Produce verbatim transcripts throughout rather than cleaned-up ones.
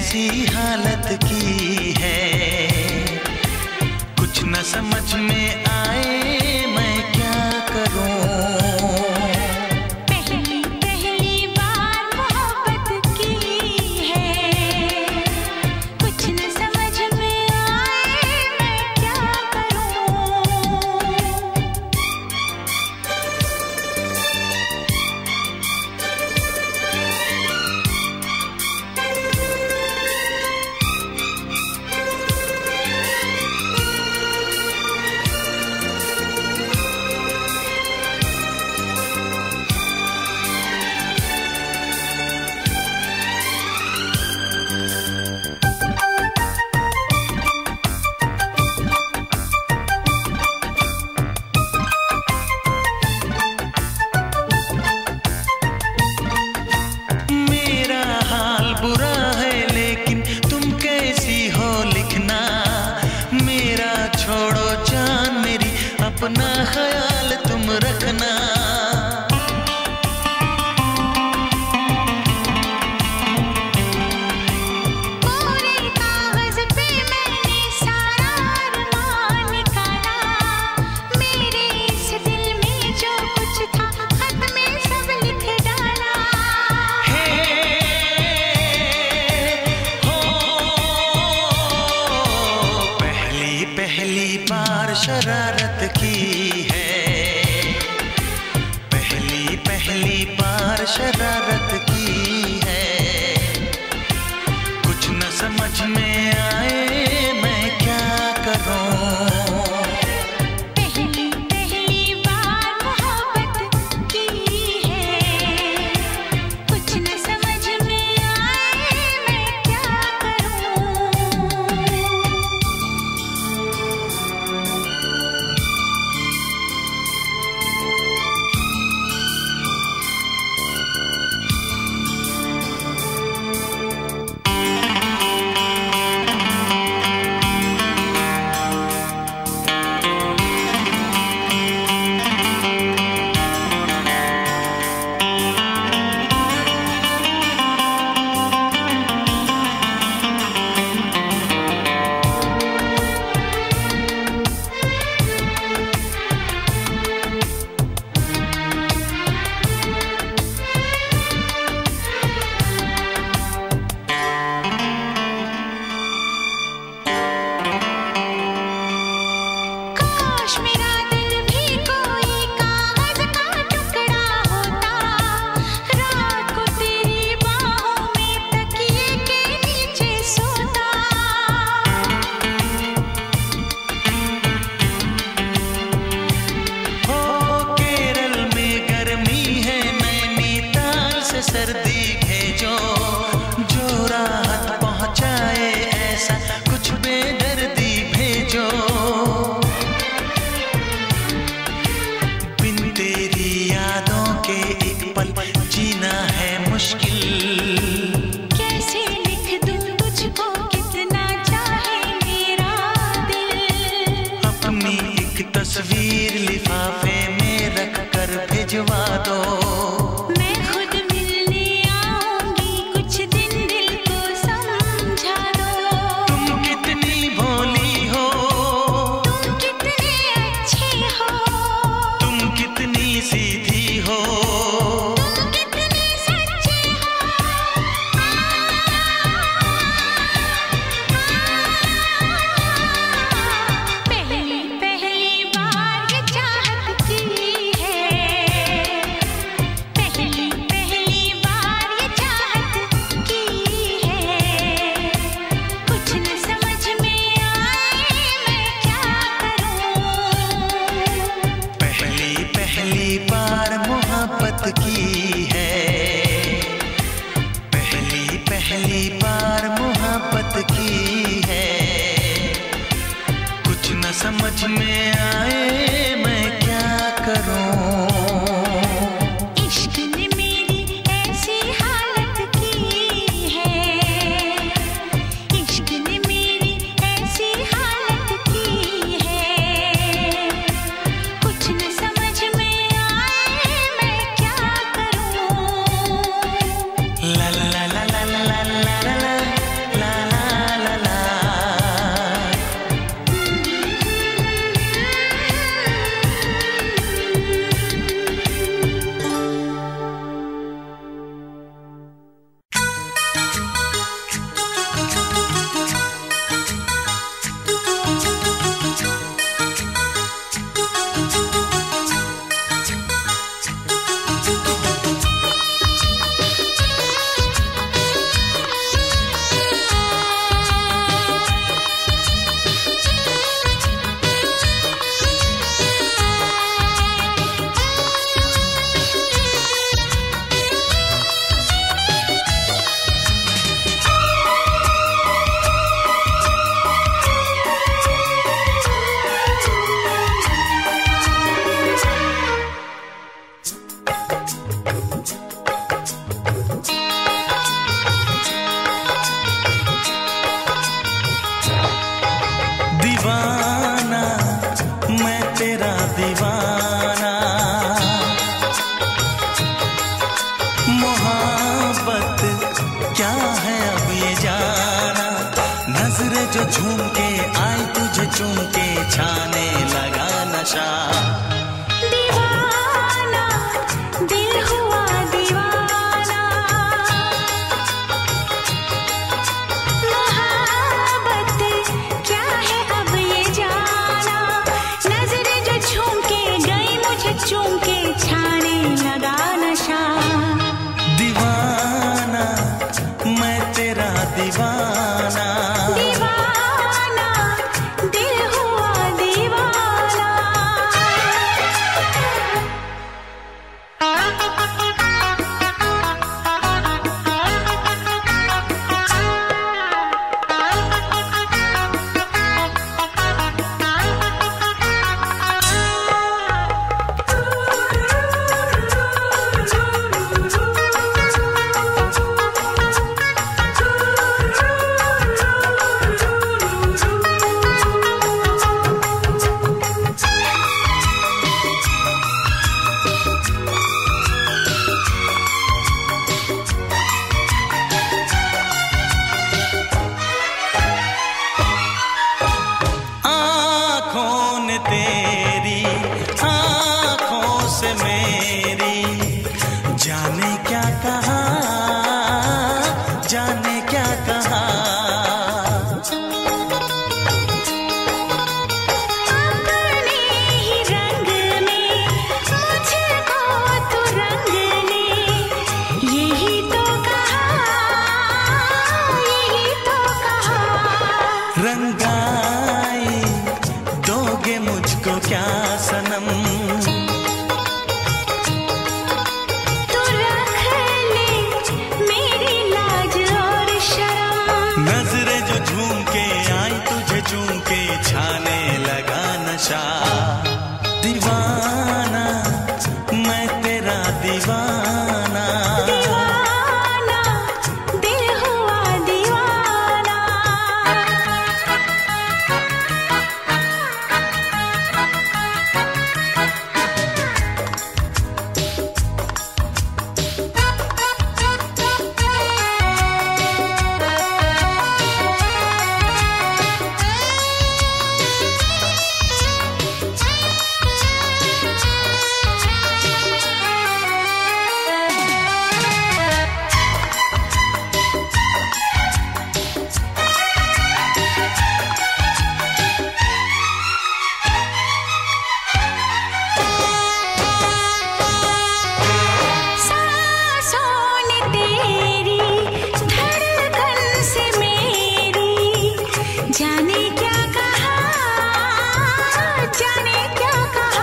ऐसी हालत की है, कुछ न समझ में आए मैं क्या करूं। पहली पहली बार मोहब्बत की है, कुछ न समझ में आए मैं क्या करूं। अपना ख्याल तुम रखना। पूरे कागज पे मैंने सारा अरमान निकाला, मेरे इस दिल में जो कुछ था खत में सब लिख डाला। हे हो पहली पहली बार शरारत की है, पहली पहली बार शरारत की है, कुछ न समझ में आए मैं क्या करूं। पहली पहली बार मोहब्बत की है, कुछ न समझ में आए मैं क्या करूं। मेरा दिल भी कोई कागज का टुकड़ा होता, रात को तेरी बाहों में तकिए के नीचे सोता। हो केरल में गर्मी है, नैनीताल से सर्दी भेजो, जो राहत पहुंचाए ऐसा कुछ बेदर्दी भेजो। जीना है मुश्किल, कैसे लिख दूं तुझको कितना चाहे मेरा दिल। अपनी एक तस्वीर लिफाफे में रख कर भिजवा दो। मैं खुद मिलने आऊंगी, कुछ दिन दिल को समझा दो। तुम कितनी भोली हो, तुम कितने अच्छे हो, तुम कितनी सीधी हो, की है, पहली पहली बार मोहब्बत की है, कुछ न समझ में आए मैं क्या करूं। इश्क ने मेरी ऐसी हालत की है, इश्क ने मेरी ऐसी हालत की है, कुछ न समझ में La la la la la la la la la जो झूम के आई तुझे चूम के छाने लगा नशा। दीवाना दिल हुआ दीवाना, मोहब्बत क्या है अब ये जाना। नजरें जो झूम के गई मुझे चूम के छाने लगा नशा। दीवाना मैं तेरा दीवाना, दीवाना दिल हुआ दीवाना। तेरी आँखों से मेरी जाने क्या कहा, जाने क्या कहा। अपने ही रंग में मुझको तू रंग ले, यही तो कहा, यही तो कहा। रंगाई दोगे मुझको क्या सनम, तू रख ले मेरी लाज और शर्म। नजरें जो झूम के आई तुझे चूम के छाने लगा नशा। दीवाना मैं तेरा दीवाना, दीवाना दिल हुआ दीवाना। जाने क्या कहा, जाने क्या कहा।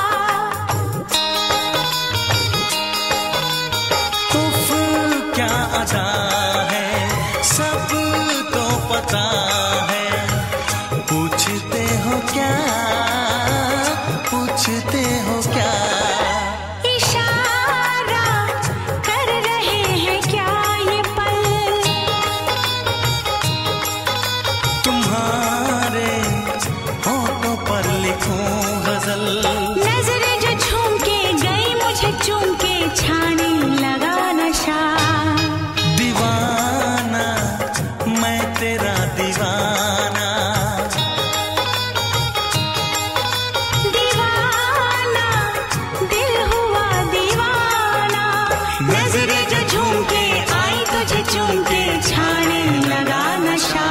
उफ क्या अदा है सब तो पता है, पूछते हो क्या, पूछते हो क्या। इशारा कर रहे हैं क्या ये पल, तुम्हारे होठों पर लिखूं गजल। नजरें जो झूम के गई मुझे चूम के छाने लगा नशा। दीवाना मैं तेरा दीवाना, दीवाना दिल हुआ दीवाना। नजरें जो झूम के आई तुझे चूम के छाने लगा नशा।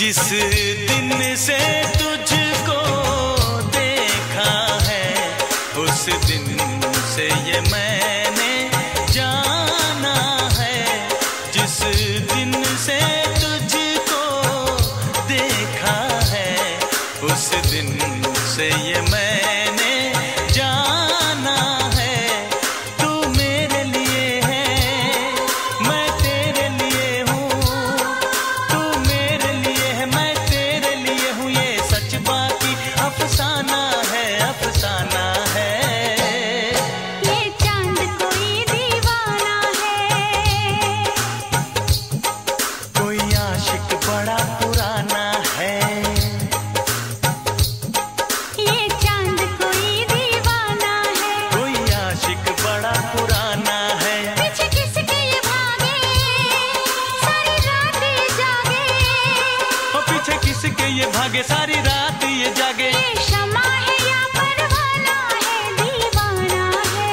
जिस दिन से तुझको देखा है उस दिन से ये मैंने जाना है। जिस दिन से तुझको देखा है उस दिन से ये मैंने जाना है। तू मेरे लिए है मैं तेरे लिए हूँ, तू मेरे लिए है मैं तेरे लिए हूँ। ये सच बाकी अफसाना है, अफसाना है। ये चांद कोई दीवाना है, कोई आशिक बड़ा पुराना है। ये चांद कोई दीवाना है, कोई आशिक बड़ा पुराना है। पीछे किसके ये भागे सारी रात ये जागे। और पीछे किसके ये भागे सारी रात ये जागे। ये शमा है या परवाना है, दीवाना है।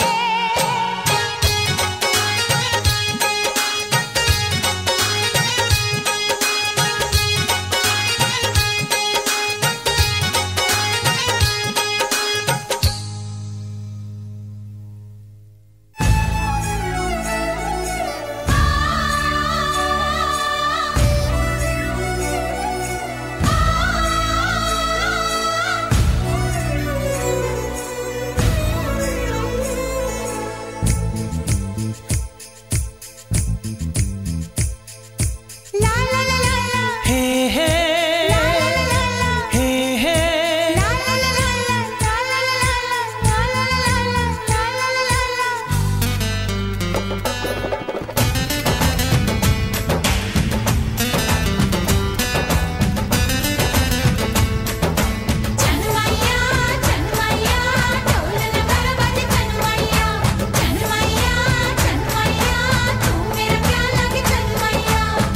ला ला ला ला ला, हे हे ला ला ला ला, हे हे ला ला ला ला ला, ला ला ला ला, ला ला ला ला, ला ला ला ला। चनमैया चनमैया ढोल नगाड़ा बाजे। चनमैया चनमैया चनमैया तू मेरा प्यार लागे। चनमैया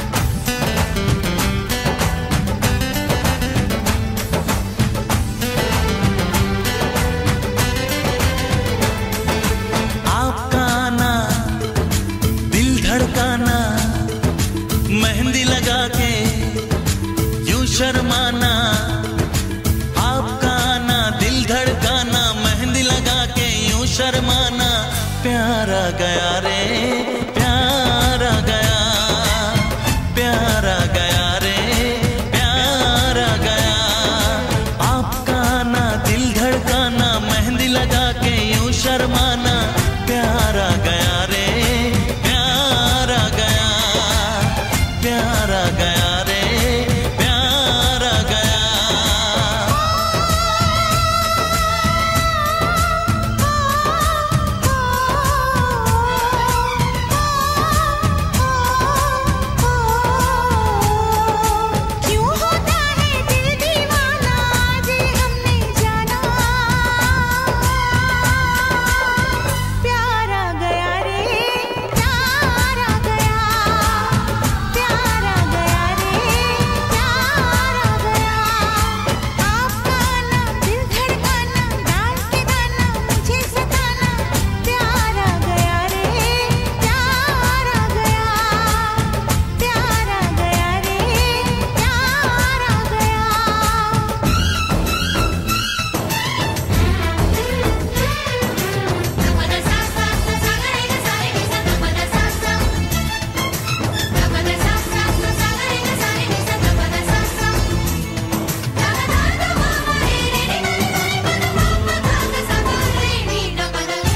आपका आना दिल धड़काना, मेहंदी लगा के यूं शर्माना। आपका आना दिल धड़काना, मेहंदी लगा के यूं शर्माना। प्यारा गया रे प्यारा गया, प्यारा गया रे प्यारा गया। आपका आना दिल धड़काना, मेहंदी लगा के यूं शर्माना। प्यारा गया रे प्यारा गया, प्यारा गया रे प्यारा गया। क्यों होता है दिल दीवाना, आज हमने जाना। प्यारा गया रे प्यारा गया, प्यारा गया रे प्यारा गया। आपका आना दिल धड़काना, डाल के दाना मुझे सताना। प्यारा गया रे प्यारा गया, प्यारा गया रे प्यारा गया। Kapada sa sa sa sa ga re ga sa re ni sa. Kapada sa sa, kapada sa sa sa sa ga re ga sa re ni sa. Kapada sa sa, ga ga da da ma ma re re ni ga re ga re pa da ma ma ga ga sa ga re ni da pa da.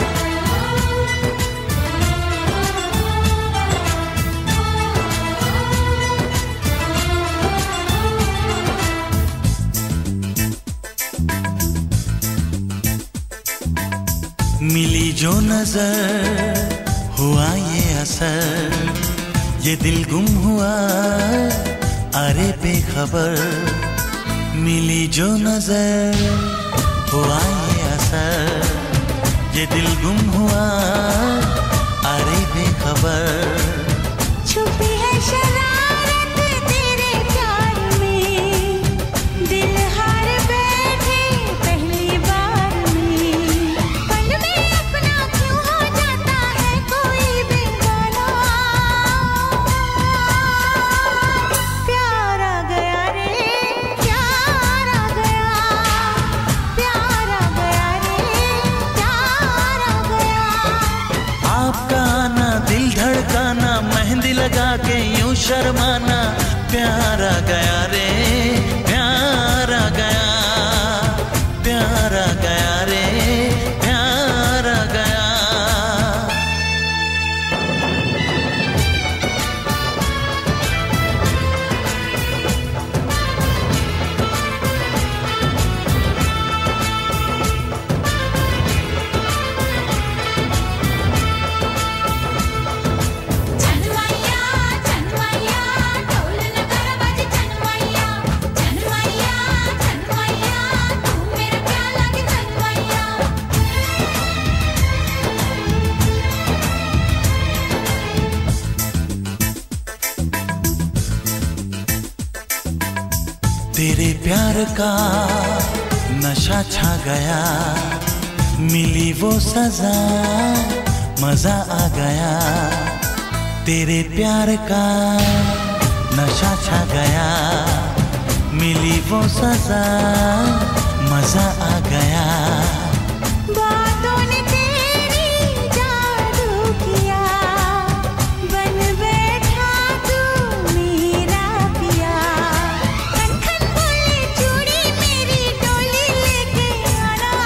मिली जो नजर हुआ ये असर, ये दिल गुम हुआ अरे बेखबर। मिली जो नजर हुआ ये असर, ये दिल गुम हुआ अरे बेखबर। छुपी है शरारत तेरे प्यार में, दिल हार बैठे पहली बार में। पल में अपना क्यों हो जाता है कोई बेगाना। प्यारा शर्माना, प्यारा गया रे प्यारा गया, प्यारा गया रे प्यारा गया। तेरे प्यार का नशा छा गया, मिली वो सजा मजा आ गया। तेरे प्यार का नशा छा गया, मिली वो सजा मजा आ गया। बातों ने तेरी जादू किया, बन बैठा तू मेरा पिया। खन खन बोले चूड़ी मेरी डोली लेके आना,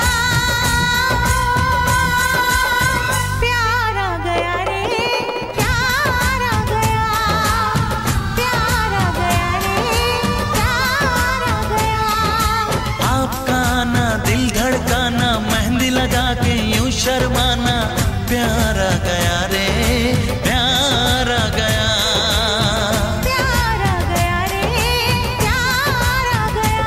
प्यारा गया रे प्यारा गया, प्यारा गया रे प्यारा गया। आपका ना दिल धड़काना, मेहंदी लगा के यूं शर्माना, प्यारा गया रे प्यारा गया। प्यारा गया रे प्यारा गया।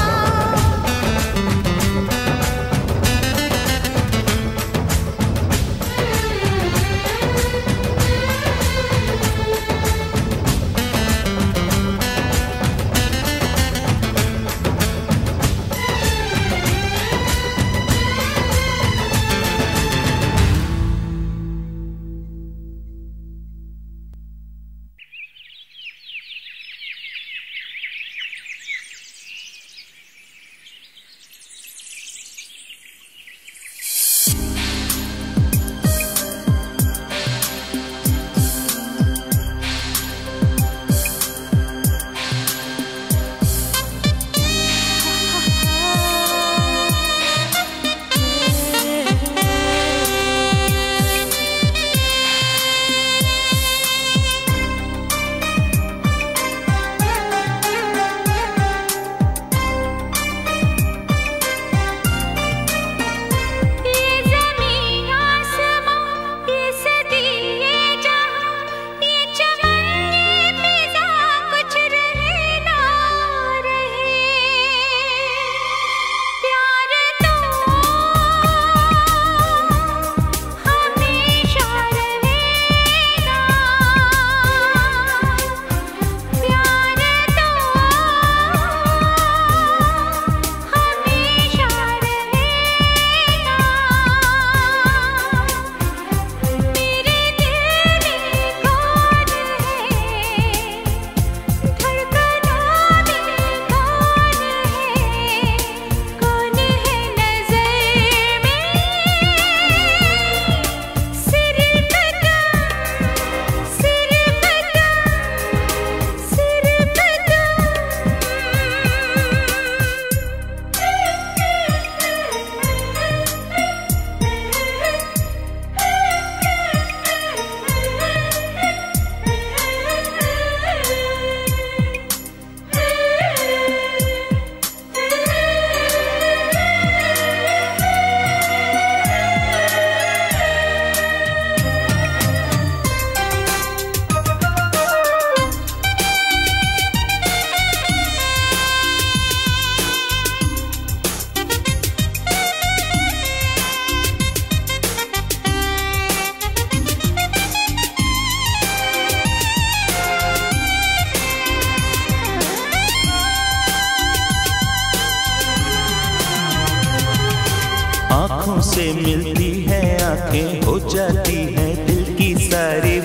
आँखों से मिलती है आँखें, हो जाती है दिल की सारी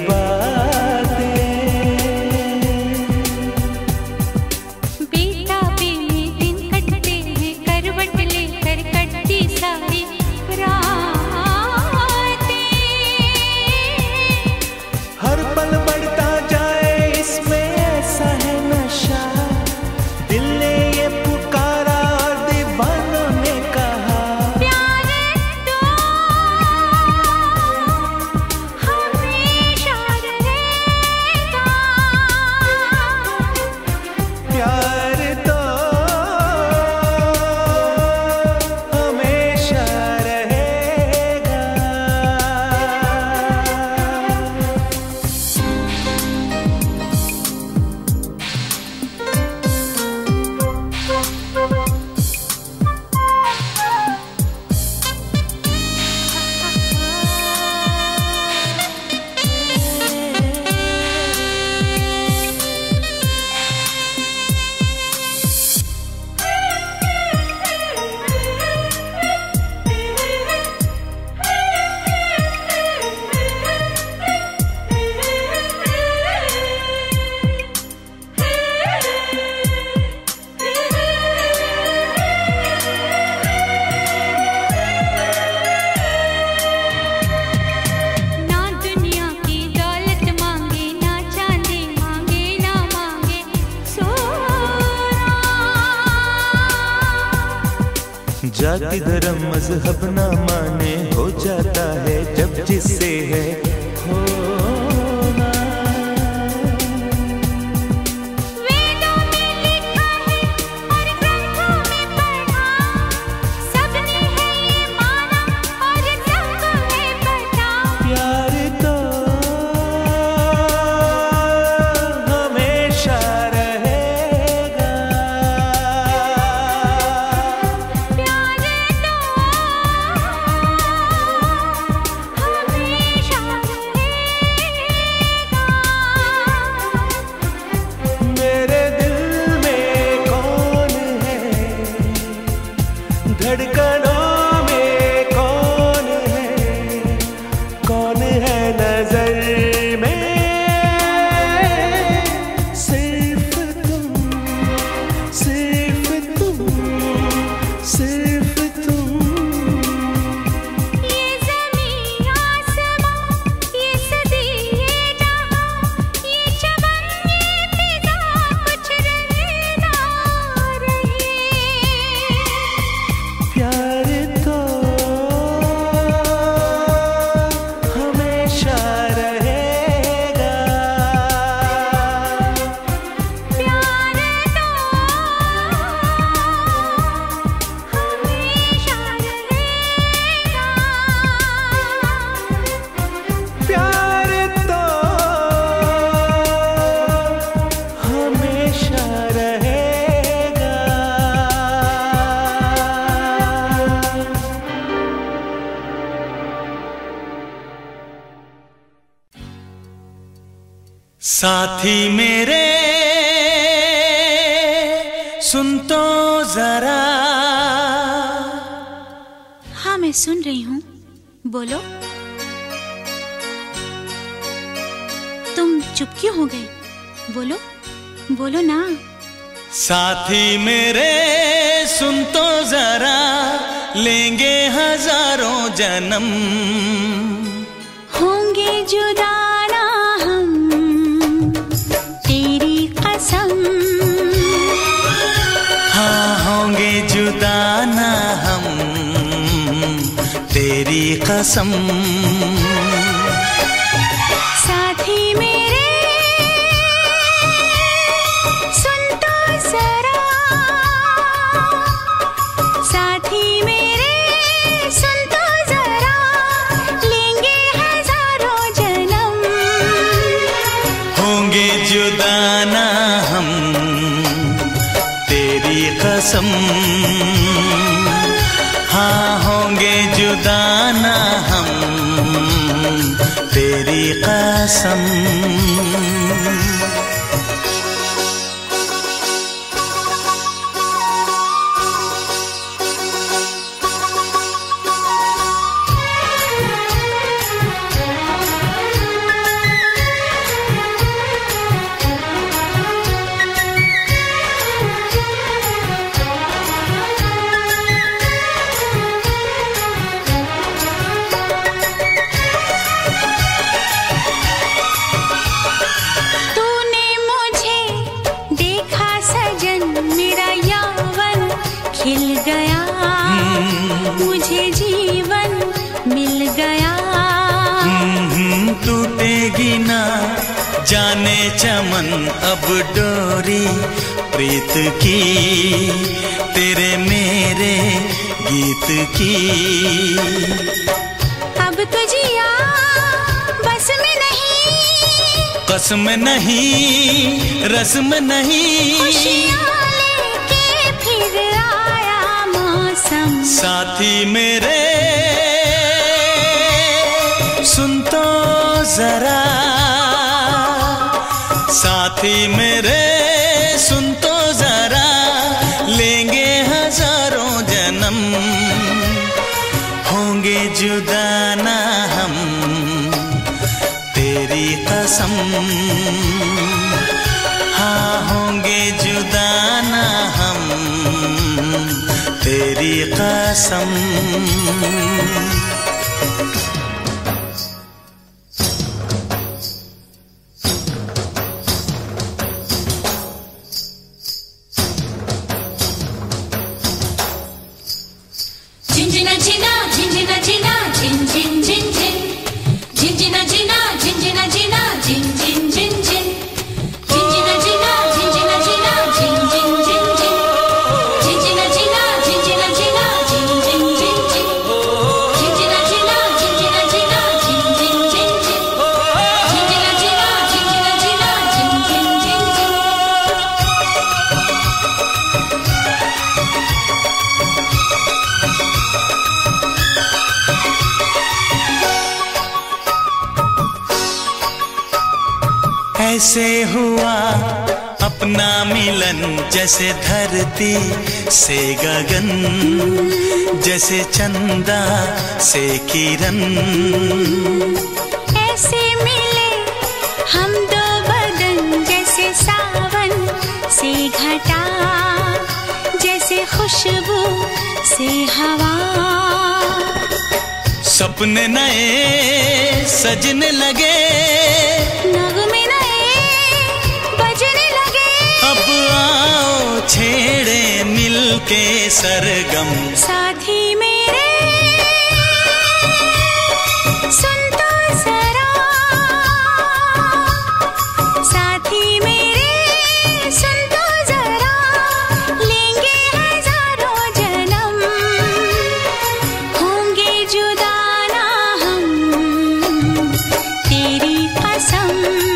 बातें। बेताबी में दिन कटते हैं, करवट लेकर कटती सारी रातें। हर पल बढ़ता जाए इसमें जाति धर्म मजहब ना माने, हो जाता है जब जिससे है होना। वेदों में लिखा है और ग्रंथों में पढ़ा, सबने है ये माना और सबको है पता। प्यार तो हमेशा रहेगा, प्यार तो हमेशा रहेगा। मेरे दिल में कौन है, धड़कनों में कौन है, कौन है नजर में, सिर्फ तुम, सिर्फ तुम, सिर्फ तुम। ये ज़मीं आसमां, ये सदी ये जहां, ये चमन ये फिजा, कुछ रहे ना रहे। प्यार तो हमेशा रहेगा, प्यार तो हमेशा रहेगा, प्यार तो हमेशा रहेगा। साथी मेरे सुन तो जरा। हाँ मैं सुन रही हूँ, बोलो। तुम चुप क्यों हो गए? बोलो बोलो ना। साथी मेरे सुन तो जरा, लेंगे हजारों जन्म, होंगे जुदा ना हम, तेरी कसम। हाँ होंगे जुदा ना हम, तेरी कसम। साथी मेरे सुन तो जरा, साथी मेरे सुन तो जरा, लेंगे हजारों जन्म, होंगे जुदा ना हम, तेरी कसम। हाँ होंगे जुदा ना हम, तेरी कसम। तूने मुझे देखा सजन, मेरा यौवन खिल गया, मुझे जीवन मिल गया। हम्म, टूटेगी ना जाने चमन अब डोरी प्रीत की, तेरे मेरे गीत की। अब तो जिया बस में नहीं, कसम नहीं रस्म नहीं, खुशियाँ लेके फिर आया मौसम। साथी मेरे सुन तो जरा, साथी मेरे सुन तो जरा, लेंगे हजारों जन्म, होंगे जुदा ना हम, तेरी कसम। हाँ होंगे जुदा ना हम, तेरी कसम। ऐसे हुआ अपना मिलन, जैसे धरती से गगन, जैसे चंदा से किरण। ऐसे मिले हम दो बदन, जैसे सावन से घटा, जैसे खुशबू से हवा। सपने नए सजने लगे, नगमे नए बजने लगे। अब आओ छेड़े मिलके सरगम। साथी मेरे सुन तो जरा, साथी मेरे सुन तो जरा, लेंगे हजारों जन्म, होंगे जुदा ना हम तेरी कसम,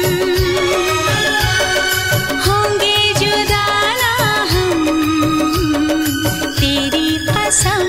होंगे जुदा ना हम तेरी कसम।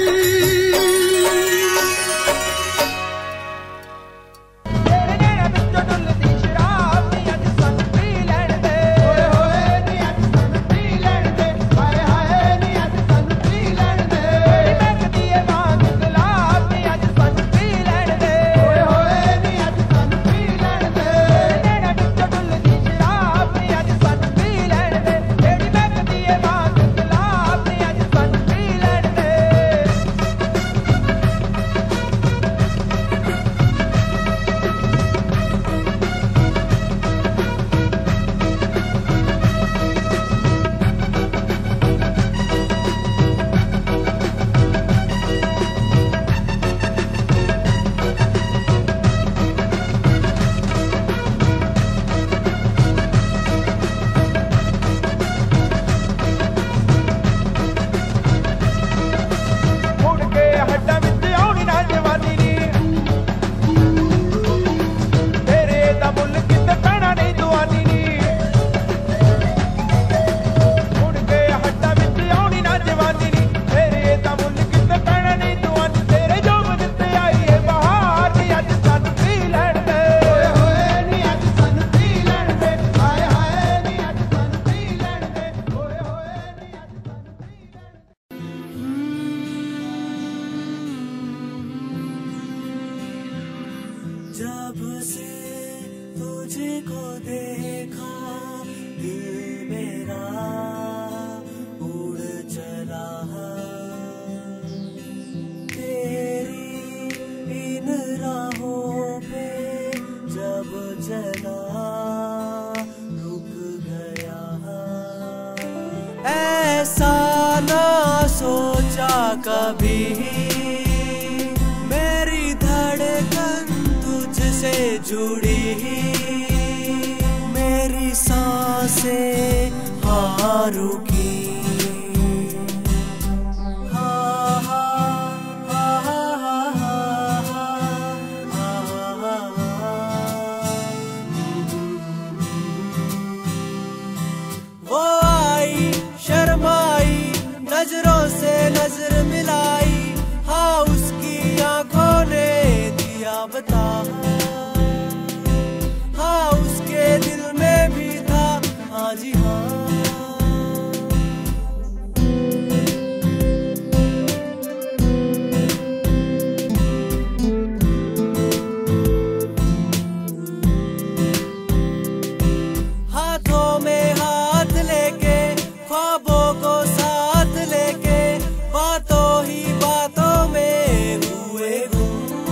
जब से तुझको देखा दिल मेरा उड़ चला, तेरी इन राहों पे जब चला रुक गया। ऐसा ना सोचा कभी मेरी धड़कन तुझसे जुड़ी, मेरी सांसें हाँ रुकी। हाँ हाँ हाँ हाँ हाँ हाँ हाँ हाँ। वो आई शर्माई, नजरों से नजर मिलाई, हाँ उसकी आंखों ने दिया बता, हाँ उसके दिल में भी था, हाँ जी हाँ। हाथों में हाथ लेके, ख्वाबों को साथ लेके, बातों ही बातों में हुए गुम।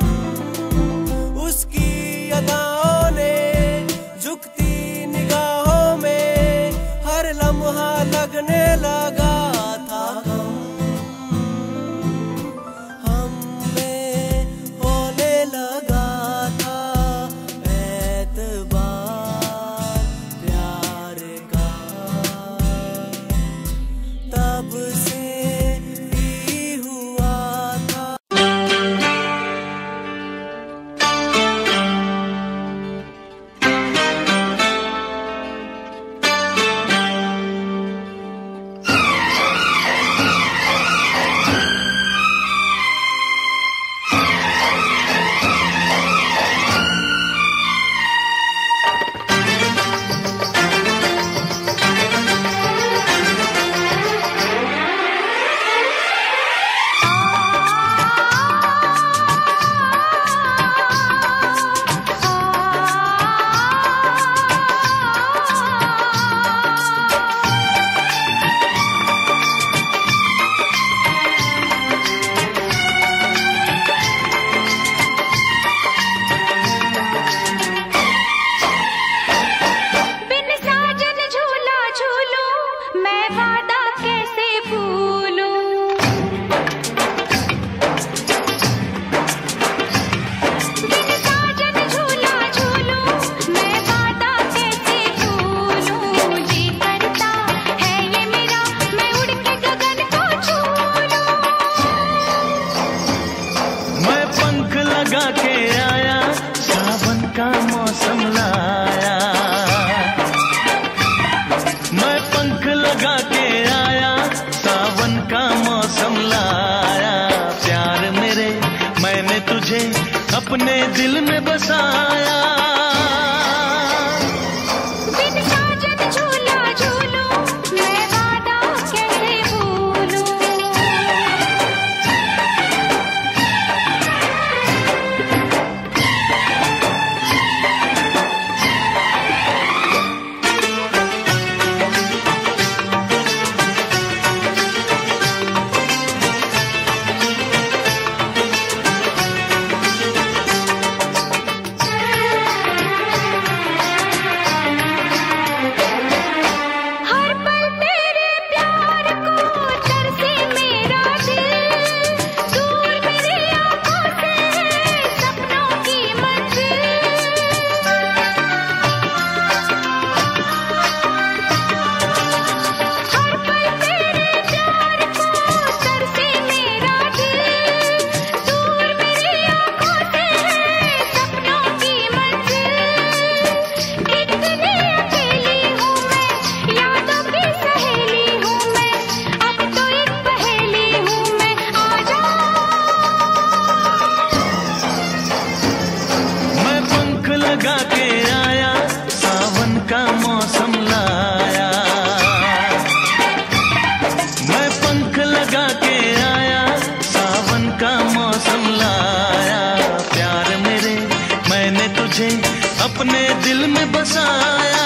उसकी अदाओं ने झुकती निगाहों में हर लम्हा लगने लगा था गम। हम में होने लगा था एतबार प्यार का, तब से ही हुआ था। बसाया। बिन साजन झूला झूलूं मैं वादा कैसे भूलूं। हर पल तेरे प्यार को तरसे मेरा दिल, दूर मेरी आँखों से सपनों की मंजिल। हर पल तेरे प्यार को तरसे मेरा दिल, दूर मेरी आँखों से सपनों की मंजिल। कितनी अकेली हूँ मैं, यादों की सहेली हूँ मैं, अब तो एक पहेली हूँ मैं। आजा मैं पंख लगा के आया, सावन का मौसम लाया। मैं पंख लगा के आया, सावन का मौसम लाया। प्यार मेरे मैंने तुझे अपने दिल में बसाया।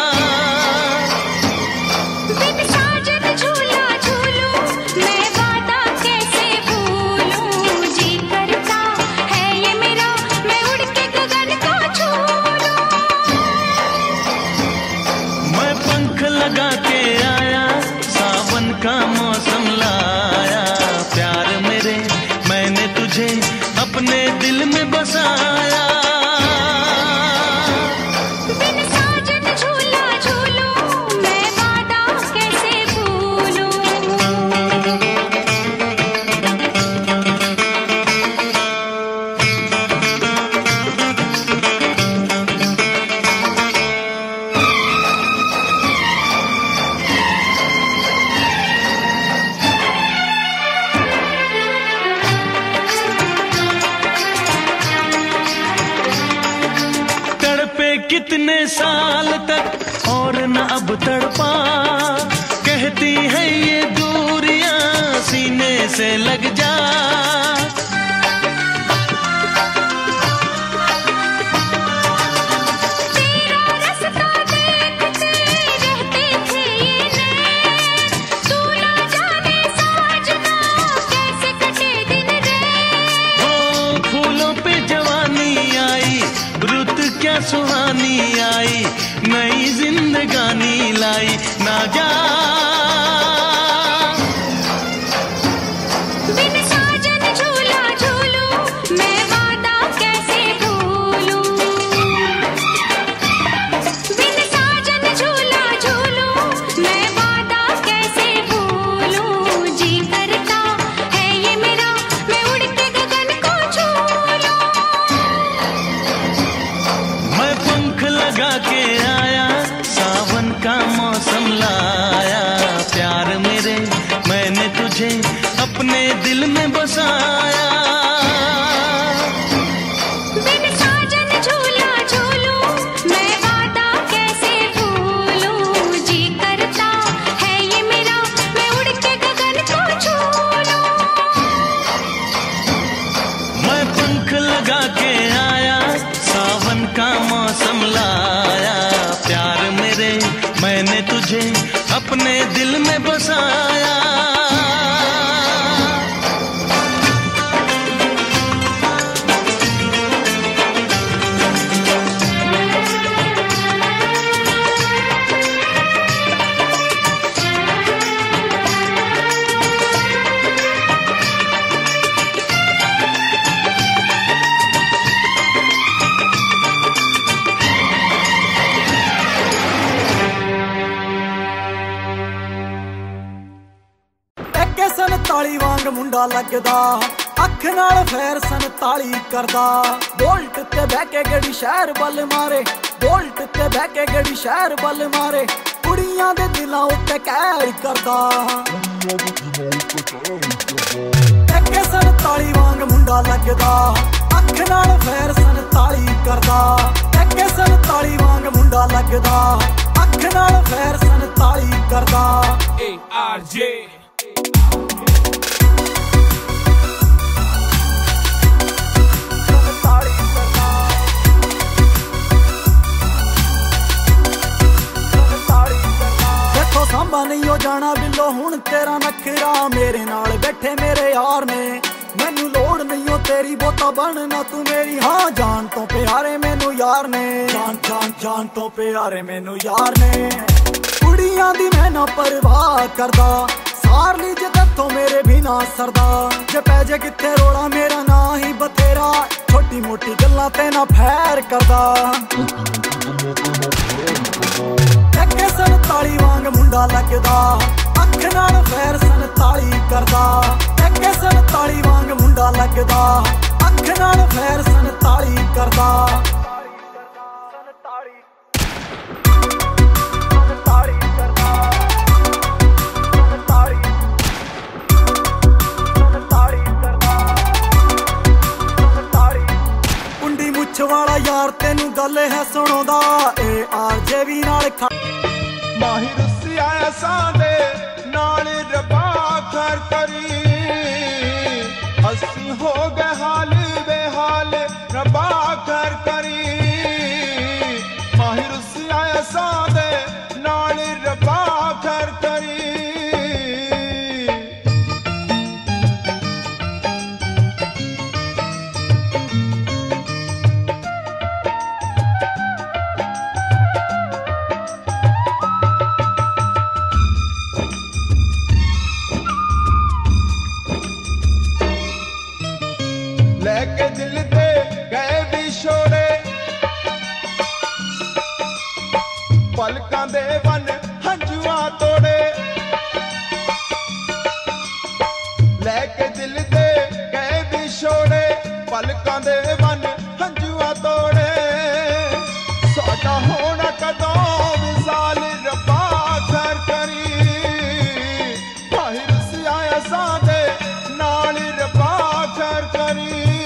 बिन साजन झूला झूलूं मैं वादा कैसे भूलूं। जी करता है ये मेरा मैं उड़ के गगन को छू लूं। मैं पंख लगा के आया, सावन का मौसम लाया। प्यार मेरे मैंने तुझे अपने दिल में बसाया। बिन साजन झूला झूलूं मैं वादा कैसे भूलूं। तड़पे कितने साल तक और न अब तड़पा, कहती है ये दूरियां सीने से लग जा। तेरा रास्ता देखते रहते थे ये नैन, तू ना जाने साजना कैसे कटे दिन रैन। ओ फूलों पे जवानी आई, रुत क्या सुहानी आई, नई जिंदगानी लाई। ना जा बिन साजन झूला झूलूं मैं वादा कैसे भूलूं। बिन साजन झूला झूलूं मैं वादा कैसे भूलूं। जी करता है ये मेरा मैं उड़ के गगन को छू लूं। मैं पंख लगा के आया, सावन का मौसम लाया। प्यार मेरे मैंने तुझे अपने दिल में बसाया। बिन साजन झूला झूलूं मैं वादा कैसे भूलूं। जी करता है ये मेरा मैं उड़ के गगन को छू लूं। मैं पंख लगा के आया, सावन का मौसम लाया। प्यार मेरे मैंने तुझे अपने दिल में बसाया। संताली वांग मुंडा लगदा, अख नाल फैर संताली करदा। बोल्ट ते बह के गड़ी शहर बल मारे, बोल्ट ते बह के गड़ी शहर बल मारे, कुड़ियां दे दिलां उत्ते कहर करदा। एके संताली वांग मुंडा लगदा अख नाल फैर संताली करदा एके संताली वांग मुंडा लगदा अख नाल फैर संताली करदा A R J सांबा नहीं हो जाना बिलो हुण तेरा नखरा मेरे नाल बैठे मेरे यार ने मैनू लोड़ नहीं हो तेरी बोता बनना तू मेरी हाँ जान तो प्यारे मैनू यार ने जान जान जान तो प्यारे मैनू यार ने कुड़ियां दी मैं ना परवाह करदा सार ली जे तत्थों मेरे भी ना सरदा जे पै जे किथे रोड़ा मेरा ना ही बथेरा छोटी मोटी गल्लां ते ना फैर करदा एके संताली वांग मुंडा लगदा अख नाल फैर संताली करदा एके संताली वांग मुंडा लगदा अख नाल फैर संताली करदा कुंडी मुछ वाला यार तेनू गल है सुणोदा ए आर जे भी नाल माहिर सिया सादे नाल रबा खैर करी अस्सी हो गए हाल बेहाल रबा खैर करी माहिर सिया सादे नाल रबा खैर करी लेके दिल दे गए विछोड़े पलकां दे वन हंजुआ तोड़े लेके दिल दे गए विछोड़े पलकां दे वन हंजुआ तोड़े साडा होना कदों विसाल रब्बा खैर करी माहिर सिया सादे नाल रब्बा खैर करी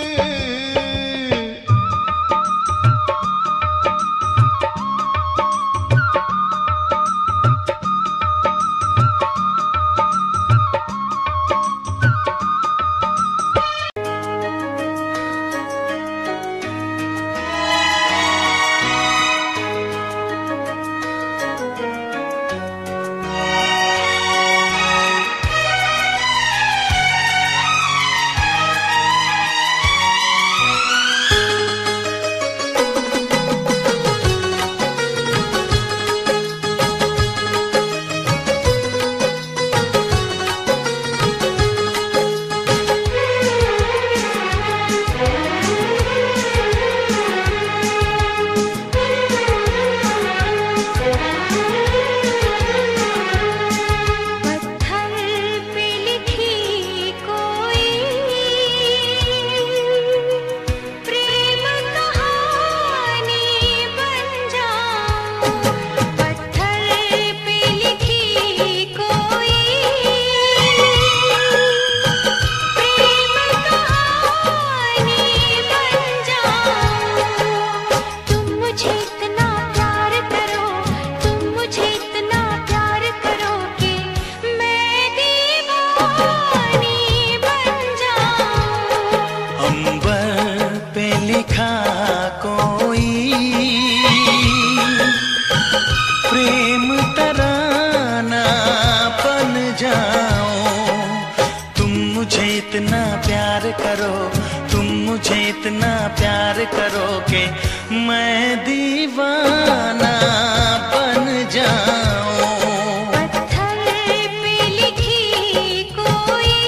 इतना प्यार करोगे मैं दीवाना बन जाऊं। पत्थर पे लिखी कोई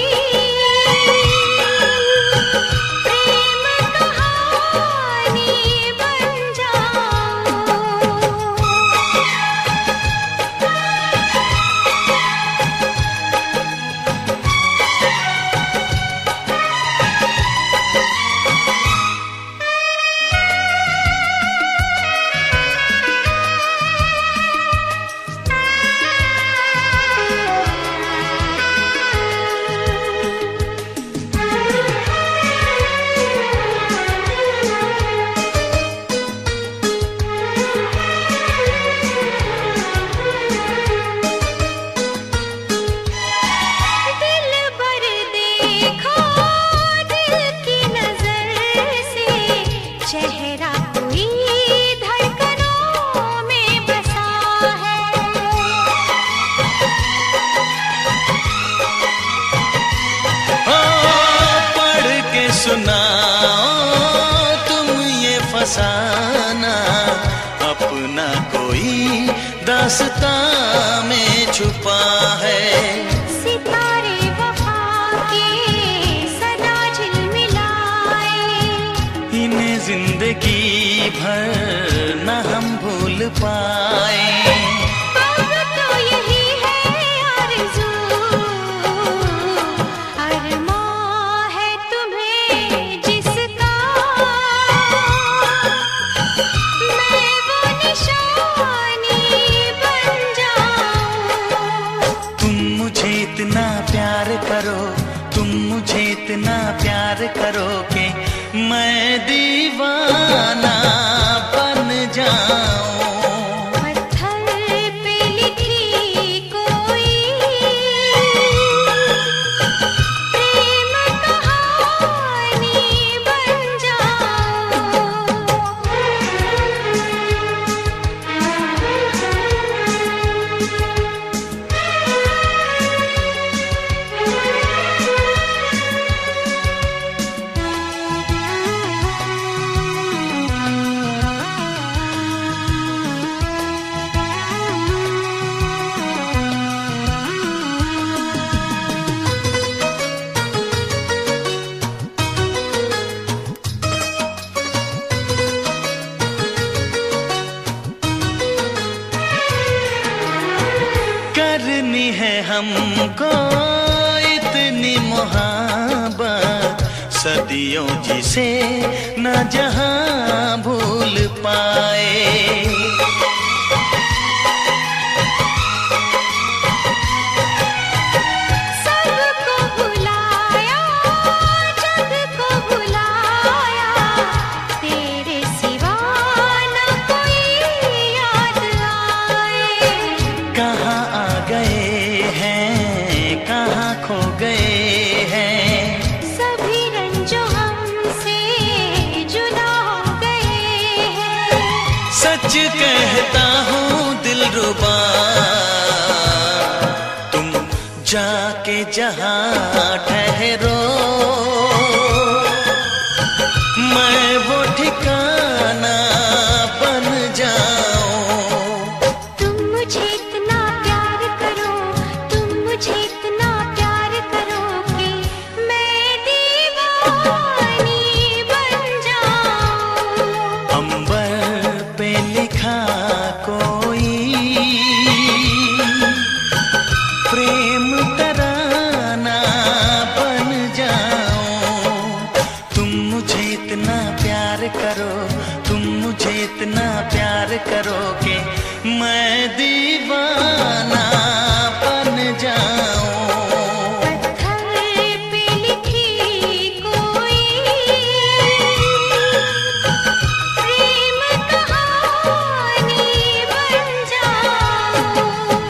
प्रेम कहानी बन जाऊं। कोई दास्तां में छुपा है। सितारे वफा के सदा झिलमिलाए, इन्हें जिंदगी भर न हम भूल पाए। अब तो यही है आरज़ू, अरमां है तुम्हें जिसका, मैं वो निशानी बन जाऊं। तुम मुझे इतना प्यार करो, तुम मुझे इतना प्यार करो कि मैं दीवाना बन जाऊं। पत्थर पे लिखी कोई प्रेम कहानी बन जाऊं। करनी है हमको इतनी मोहब्बत, सदियों जिसे न जहां भूल पाए। सबको भुलाया, जग को भुलाया, तेरे सिवा न कोई याद आए। कहाँ आ गए हैं, कहाँ खो गए हैं, सभी रंजो हमसे जुदा हो गए हैं। सच कहता हूँ दिलरुबा, तुम जाके जहाँ ठहरो, मैं वो ठिकाना बन जाऊं। तुम मुझे इतना प्यार करो, तुम मुझे इतना प्यार करो कि मैं दीवानी बन जाऊं। अंबर पे लिखा कोई प्रेम तराना बन जाऊं। तुम मुझे इतना प्यार करो, तुम मुझे इतना प्यार करो कि मैं दीवाना बन जाऊं। पत्थर पे लिखी कोई प्रेम कहानी बन जाऊं।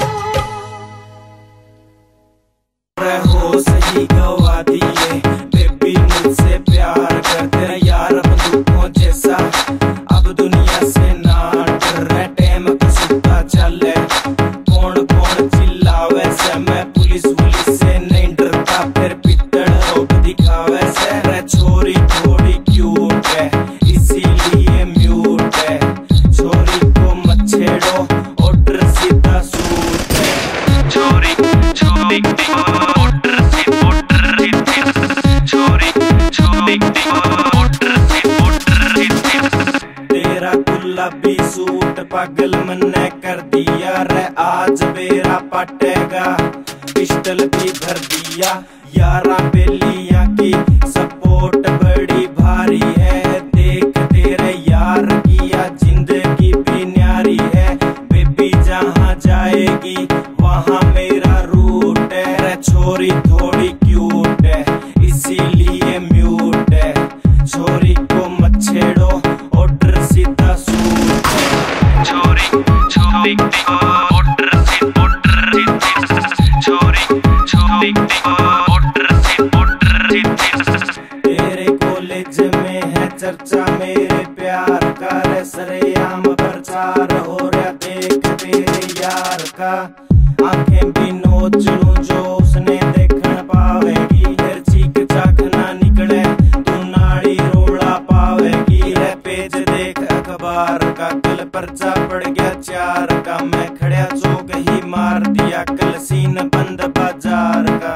हो सही गवा दिए बेबी मुझसे प्यार करते यार बंदूकों जैसा, अब दुनिया से ना डर रहे, टाइम का सुता चले, कौन कौन चिल्लावे से, मैं पुलिस पुलिस से नहीं डरता, फिर पित्तड़ रोक दिखावे से। रे छोरी थोड़ी क्यूट है इसीलिए म्यूट है, छोरी को मत छेड़ो ऑर्डर सीधा सूट है। छोरी छोरी ऑर्डर से ऑर्डर छोरी छोरी ऑर्डर से ऑर्डर। तेरा गुलाबी सूट पागल मन्ने कर दिया रे, आज बेरा पटेगा पिस्टल भी भर दिया। यारा बेलिया की सपोर्ट बड़ी भारी है, देख तेरे यार किया जिंदगी भी न्यारी है। बेबी जहाँ जाएगी वहाँ मेरा रूट है, रे छोरी थोड़ी क्यूट है इसीलिए म्यूट है, छोरी को मत छेड़ो ऑर्डर सीधा सूट है। छोरी छोरी ऑर्डर से ऑर्डर, छोरी छोरी ऑर्डर से ऑर्डर। तेरे कॉलेज में है चर्चा मेरे प्यार का, रे सरेआम प्रचार हो रहा देख तेरे यार का। आंखें भी नोच लूं जो उसने देखना पावेगी, फिर चीख चाक ना निकले तू नाड़ी रोड़ा पावेगी। रे पेज देख अखबार का, दिल पर्चा पड़ गया चार का, मैं खड़ा चौक ही मार दिया, कल सीन बंद बाजार का।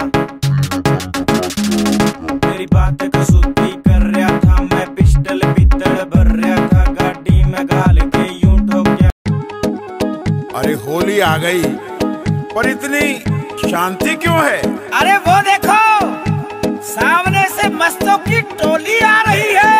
मेरी बात कसूती कर रहा था मैं, पिस्टल भीतर भर रहा था, गाड़ी में गाल के यूं ठोक गया। अरे होली आ गई पर इतनी शांति क्यों है? अरे वो देखो सामने से मस्तों की टोली आ रही है।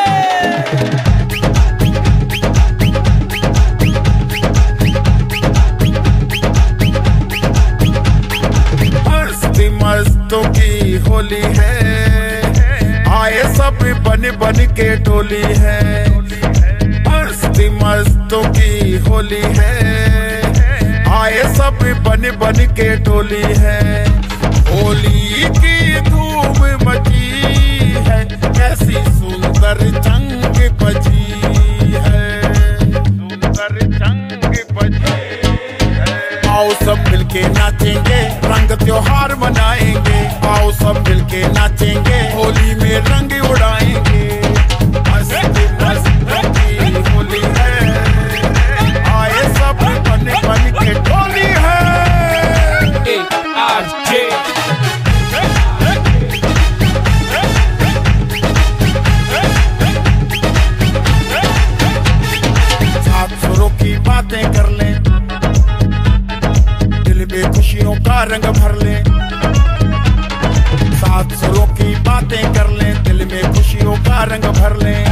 मस्ती मस्तों की होली है, आए सब बन बन के टोली है। मस्ती मस्तों की होली है, आए सब बन बन के टोली है। होली की धूम मची है, कैसी सुंदर जंग बजी है, सुंदर जंग बजी है। आओ सब मिलके नाचेंगे, रंग त्योहार मनाएंगे, आओ सब मिलके नाचेंगे, होली में रंग उड़ाएंगे। मस्ती मस्ती होली है, आए सब बन बन के टोली है। सात सुरों की बातें कर लें, दिल में खुशियों का रंग भर लें। सात सुरों की बातें कर लें, दिल में खुशियों का रंग भर लें।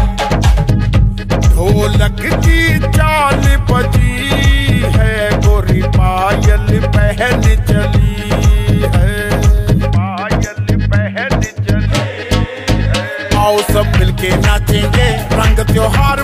ढोलक की चाल बजी है, गोरी पायल पहन चली है, पायल पहन चली है। आओ सब मिलके नाचेंगे, रंग त्योहार